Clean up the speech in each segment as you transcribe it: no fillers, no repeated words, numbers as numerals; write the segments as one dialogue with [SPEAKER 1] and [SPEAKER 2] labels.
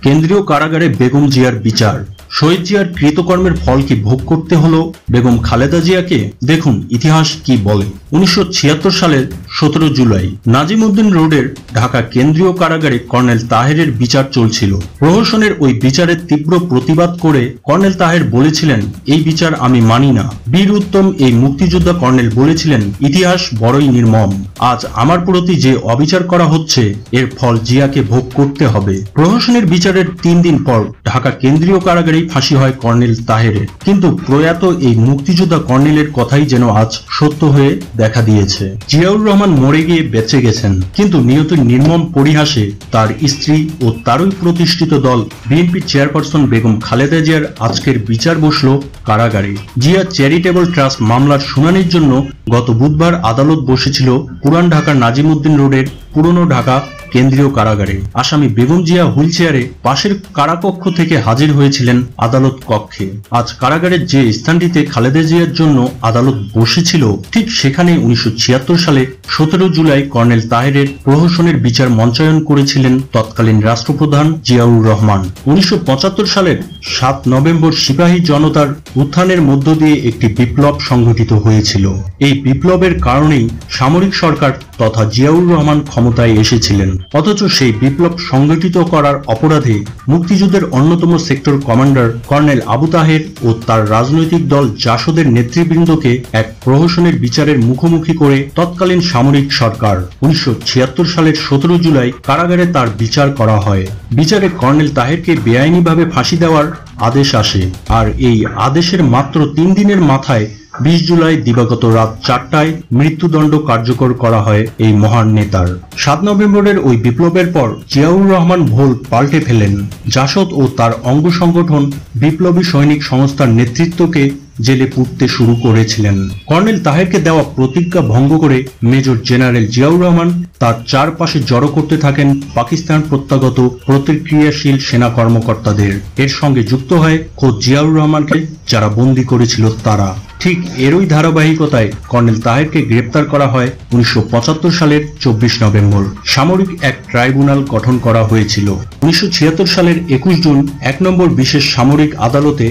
[SPEAKER 1] কেন্দ্রীয় কারাগারে বেগম জিয়ার বিচার। শহীদ জিয়ার কৃতকর্মের ফল কি ভোগ করতে হলো বেগম খালেদা জিয়াকে? দেখুন ইতিহাস কি বলে। 1976 সালের 17 জুলাই নাজিমউদ্দিন রোডের ঢাকা কেন্দ্রীয় কারাগারে কর্নেল তাহেরের বিচার চলছিল। প্রহসনের ওই বিচারের তীব্র প্রতিবাদ করে কর্নেল তাহের বলেছিলেন, এই বিচার আমি মানি না। বীর উত্তম এই মুক্তিযোদ্ধা কর্নেল বলেছিলেন, ইতিহাস বড়ই নির্মম। আজ আমার প্রতি যে অবিচার করা হচ্ছে এর ফল জিয়াকে ভোগ করতে হবে। প্রহসনের বিচারের 3 দিন পর ঢাকা কেন্দ্রীয় কারাগারে ফাঁসি হয় কর্নেল তাহেরের। কিন্তু প্রয়াত এই মুক্তিযোদ্ধা কর্নেলের কথাই যেন আজ সত্য হয়ে দেখা দিয়েছে। জিয়াউর রহমান মরে গিয়ে বেঁচে গেছেন, কিন্তু নিয়তির নির্মম পরিহাসে তার স্ত্রী ও তারই প্রতিষ্ঠিত দল বিএনপি চেয়ারপারসন বেগম খালেদা জিয়ার আজকের বিচার বসল কারাগারে। জিয়া চ্যারিটেবল ট্রাস্ট মামলার শুনানির জন্য গত বুধবার আদালত বসেছিল পুরান ঢাকার নাজিমউদ্দিন রোডের পুরনো ঢাকা কেন্দ্রীয় কারাগারে। আসামি বেগম জিয়া হুইলচেয়ারে পাশের কারাকক্ষ থেকে হাজির হয়েছিলেন আদালত কক্ষে। আজ কারাগারের যে স্থানটিতে খালেদা জিয়ার জন্য আদালত বসেছিল ঠিক সেখানে 1976 সালে 17 জুলাই কর্নেল তাহেরের প্রহসনের বিচার মঞ্চায়ন করেছিলেন তৎকালীন রাষ্ট্রপ্রধান জিয়াউর রহমান। 1975 সালের 7 নভেম্বর সিপাহী জনতার উত্থানের মধ্য দিয়ে একটি বিপ্লব সংঘটিত হয়েছিল। এই বিপ্লবের কারণেই সামরিক সরকার তথা জিয়াউর রহমান ক্ষমতায় এসেছিলেন। অথচ সেই বিপ্লব সংগঠিত করার অপরাধে মুক্তিযুদ্ধের অন্যতম sector commander colonel Abu Taher ও তার রাজনৈতিক দল জাসদের নেতৃবৃন্দকে এক প্রহসনের বিচারের মুখোমুখি করে তৎকালীন সামরিক সরকার 1976 সালের 17 জুলাই কারাগারে তার বিচার করা হয়। বিচারে কর্নেল তাহেরকে বেআইনিভাবে ফাঁসি দেওয়ার আদেশ আসে। আর এই আদেশের মাত্র 3 দিনের মাথায় 20 জুলাই দিবাগত রাত 4টায় মৃত্যুদণ্ড কার্যকর করা হয় এই মহান নেতার। 7 নভেম্বরের ওই বিপ্লবের পর জিয়াউর রহমান ভোল পাল্টে ফেলেন। জাসদ ও তার অঙ্গ সংগঠন বিপ্লবী সৈনিক সংস্থার নেতৃত্বকে জেলে পুড়তে শুরু করেছিলেন। কর্নেল তাহেরকে দেওয়া প্রতিজ্ঞা ভঙ্গ করে মেজর জেনারেল জিয়াউর রহমান তার চারপাশে জড়ো করতে থাকেন পাকিস্তান প্রত্যাগত প্রতিক্রিয়াশীল সেনা কর্মকর্তাদের। এর সঙ্গে যুক্ত হয় খোদ জিয়াউর রহমানকে যারা বন্দী করেছিল তারা। ঠিক এরই ধারাবাহিকতায় কর্নেল তাহেরকে গ্রেপ্তার করা হয় 1975 সালের 24 নভেম্বর। সামরিক এক ট্রাইব্যুনাল গঠন করা হয়েছিল। 1976 সালের 21 জুন 1 নম্বর বিশেষ সামরিক আদালতে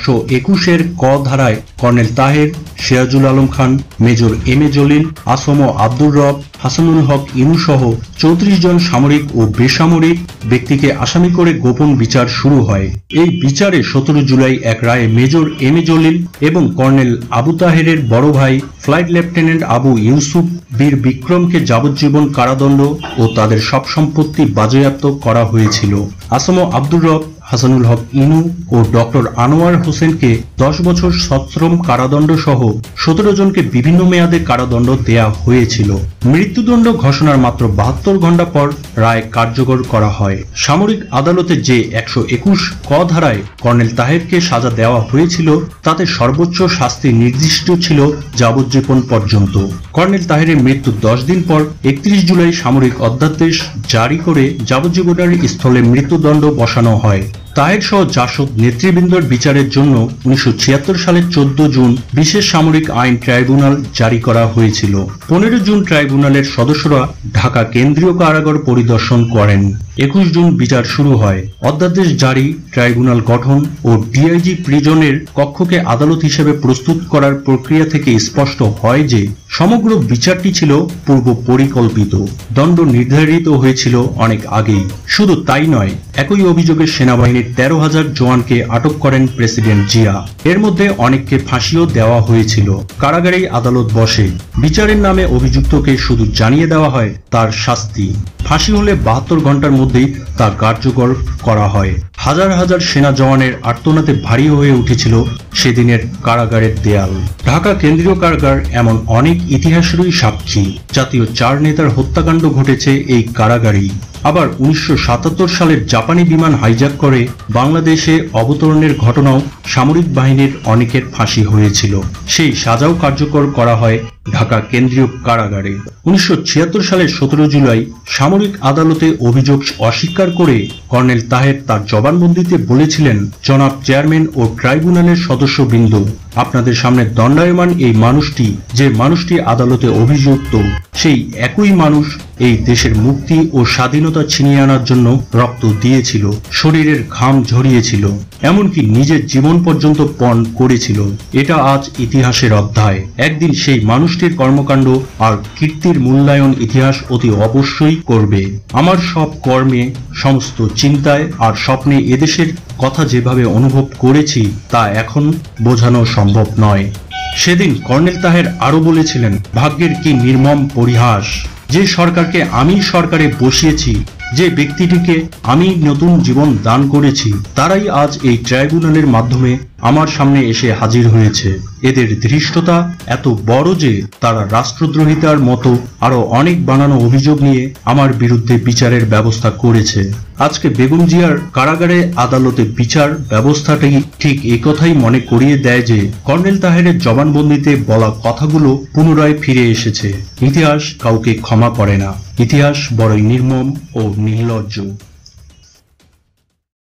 [SPEAKER 1] 121 ক ধারায় colonel Taher, Sirajul Alam Khan, major M A Jalil, ASM Abdur Rob, Hasanul Haq ইনু সহ 34 জন সামরিক ও বেসামরিক ব্যক্তিকে আসামি করে গোপন বিচার শুরু হয়। এই বিচারে 17 জুলাই এক রায়ে মেজর এম এ জলিল এবং কর্নেল আবু তাহেরের বড় ভাই ফ্লাইট লেফটেন্যান্ট আবু ইউসুফ বীর বিক্রমকে যাবজ্জীবন কারাদণ্ড ও তাদের সব সম্পত্তি বাজেয়াপ্ত করা হয়েছিল। আসম আব্দুর রব, হাসানুল হক ইনু ও ডক্টর আনোয়ার হোসেনকে 10 বছর সশ্রম কারাদণ্ড সহ 17 জনকে বিভিন্ন মেয়াদে কারাদণ্ড দেয়া হয়েছিল। মৃত্যুদণ্ড ঘোষণার মাত্র 72 ঘণ্টা পর রায় কার্যকর করা হয়। সামরিক আদালতে যে 121 ক ধারায় কর্নেল তাহেরকে সাজা দেওয়া হয়েছিল তাতে সর্বোচ্চ শাস্তি নির্দিষ্ট ছিল যাবজ্জীবন পর্যন্ত। কর্নেল তাহেরের মৃত্যুর 10 দিন পর 31 জুলাই সামরিক অধ্যাদেশ জারি করে যাবজ্জীবনের স্থলে মৃত্যুদণ্ড বসানো হয়। তাহের সহ জাসদ নেতৃবৃন্দর বিচারের জন্য 1976 সালের 14 জুন বিশেষ সামরিক আইন ট্রাইব্যুনাল জারি করা হয়েছিল। 15 জুন ট্রাইব্যুনালের সদস্যরা ঢাকা কেন্দ্রীয় কারাগার পরিদর্শন করেন। 21 জুন বিচার শুরু হয়। অধ্যাদেশ জারি, ট্রাইব্যুনাল গঠন ও ডিআইজি প্রিজনের কক্ষকে আদালত হিসেবে প্রস্তুত করার প্রক্রিয়া থেকে স্পষ্ট হয় যে সমগ্র বিচারটি ছিল পূর্ব পরিকল্পিত। দণ্ড নির্ধারিত হয়েছিল অনেক আগেই। শুধু তাই নয়, একই অভিযোগে সেনাবাহিনীর 13,000 জওয়ানকে আটক করেন প্রেসিডেন্ট জিয়া। এর মধ্যে অনেককে ফাঁসিও দেওয়া হয়েছিল। কারাগারেই আদালত বসে। বিচারের নামে অভিযুক্তকে শুধু জানিয়ে দেওয়া হয় তার শাস্তি। ফাঁসি হলে 72 ঘন্টার মধ্যেই তা কার্যকর করা হয়। হাজার হাজার সেনা জওয়ানের আর্তনাদে ভারী হয়ে উঠেছিল সেদিনের কারাগারের দেয়াল। ঢাকা কেন্দ্রীয় কারাগার এমন অনেক ইতিহাসেরই সাক্ষী। জাতীয় 4 নেতার হত্যাকাণ্ড ঘটেছে এই কারাগারেই। আবার 1977 সালের জাপানি বিমান হাইজ্যাক করে বাংলাদেশে অবতরণের ঘটনাও সামরিক বাহিনীর অনেকের ফাঁসি হয়েছিল। সেই সাজাও কার্যকর করা হয় ঢাকা কেন্দ্রীয় কারাগারে। 1976 সালের 17 জুলাই সামরিক আদালতে অভিযোগ অস্বীকার করে কর্নেল তাহের তার জবানবন্দিতে বলেছিলেন, জনাব চেয়ারম্যান ও ট্রাইব্যুনালের সদস্যবৃন্দ, আপনাদের সামনে দণ্ডায়মান এই মানুষটি, যে মানুষটি আদালতে অভিযুক্ত, সেই একই মানুষ এই দেশের মুক্তি ও স্বাধীনতা ছিনিয়ে আনার জন্য রক্ত দিয়েছিল, শরীরের ঘাম ঝরিয়েছিল, এমনকি নিজের জীবন পর্যন্ত পণ করেছিল। এটা আজ ইতিহাসের অধ্যায়। একদিন সেই মানুষটির কর্মকাণ্ড আর কীর্তির মূল্যায়ন ইতিহাস অতি অবশ্যই করবে। আমার সব কর্মে, সমস্ত চিন্তায় আর স্বপ্নে এদেশের কথা যেভাবে অনুভব করেছি তা এখন বোঝানো সম্ভব নয়। সেদিন কর্নেল তাহের আরো বলেছিলেন, ভাগ্যের কি নির্মম পরিহাস, যে সরকারকে আমি সরকারে বসিয়েছি, যে ব্যক্তিটিকে আমি নতুন জীবন দান করেছি, তারাই আজ এই ট্রাইব্যুনালের মাধ্যমে আমার সামনে এসে হাজির হয়েছে। এদের ধৃষ্টতা এত বড় যে তারা রাষ্ট্রদ্রোহিতার মতো আরো অনেক বানানো অভিযোগ নিয়ে আমার বিরুদ্ধে বিচারের ব্যবস্থা করেছে। আজকে বেগম জিয়ার কারাগারে আদালতে বিচার ব্যবস্থাটি ঠিক এই কথাই মনে করিয়ে দেয় যে কর্নেল তাহেরের জবানবন্দিতে বলা কথাগুলো পুনরায় ফিরে এসেছে। ইতিহাস কাউকে ক্ষমা করে না। ইতিহাস বড়ই নির্মম ও নির্লজ্জ।